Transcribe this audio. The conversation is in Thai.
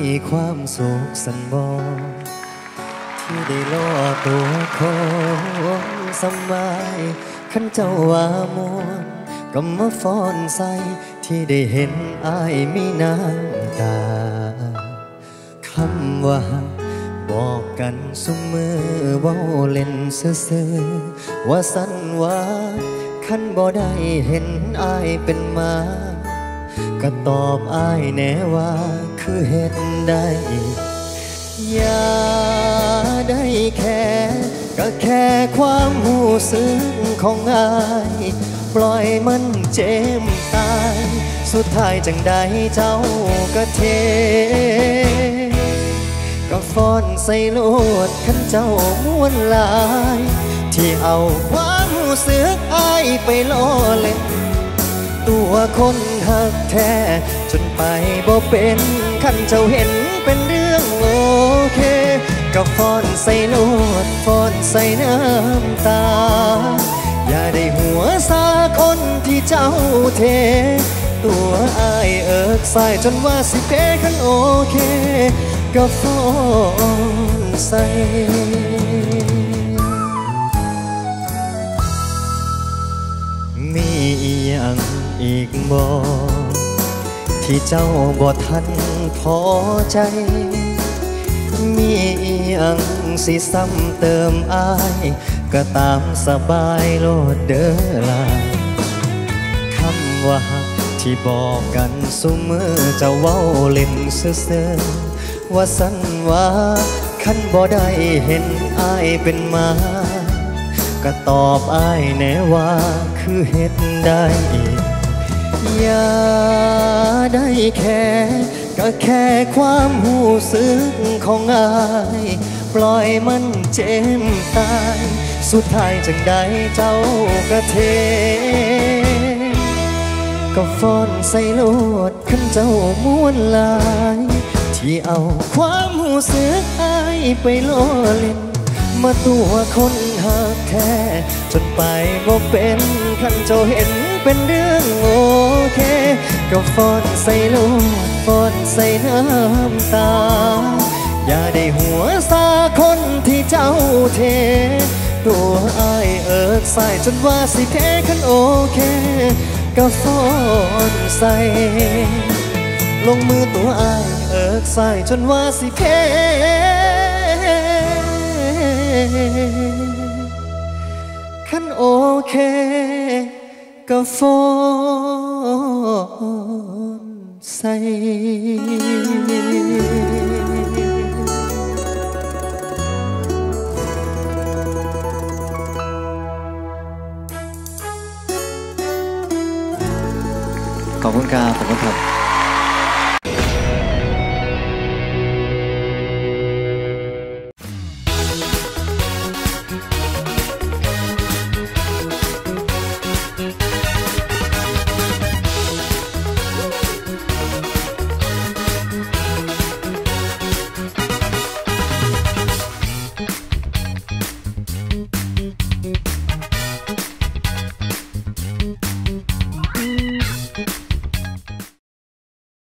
ความสุขสันบอที่ได้ล่อตัวคนสมัยขันเจ้าว่ามวนก็มาฟ้อนใส่ที่ได้เห็นอายมีน้ำตาคำว่าบอกกันสุมือเว้าเล่นซื่อๆว่าสันว่าขันบ่ได้เห็นอายเป็นมาก็ตอบอายแน่ว่าคือเห็นได้อย่าได้แค่ก็แค่ความหูสึกของอายปล่อยมันเจ็บตายสุดท้ายจังใดเจ้าก็เทก็ฟ้อนใส่โลดขันเจ้าม้วนลายที่เอาความหูสึกอายไปล้อเล่นตัวคนหักแท้จนไปบ่เป็นขันเจ้าเห็นเป็นเรื่องโอเคก็ฟ้อนใส่โลดฟ้อนใส่น้ำตาอย่าได้หัวซาคนที่เจ้าเทตัวอายเอิกสายจนว่าสิเพขันโอเคก็ฟ้อนใส่มีอย่างอีกบ่ที่เจ้าบ่ทันพอใจมีอย่างสิซ้ำเติมอายก็ตามสบายโลดเด้อลาคำว่าที่บอกกันสุมือจะเว้าเล่นซื่อๆว่าสันว่าคันบ่ได้เห็นอายเป็นมาก็ตอบอายแน่ว่าคือเฮ็ดได้อย่าได้แค่ก็แค่ความหูสึกของอายปล่อยมันเจ็บตายสุดท้ายจังใดเจ้าก็เทก็ฟ้อนใส่โลดขันเจ้าม้วนลายที่เอาความหูสึกอายไปล้อเล่นมาตัวคนหักแท้จนไปบ่เป็นขันเจ้าเห็นเป็นเรื่องโอเคก็ฟ้อนใส่โลดฟ้อนใส่น้ำตาอย่าได้หัวซาคนที่เจ้าเทตัวอายเอิกสายจนว่าสิเพขันโอเคก็ฟ้อนใส่ลงมือตัวอายเอิกสายจนว่าสิเพขันโอเคก็ฟ้อนใส่ขอบคุณครับ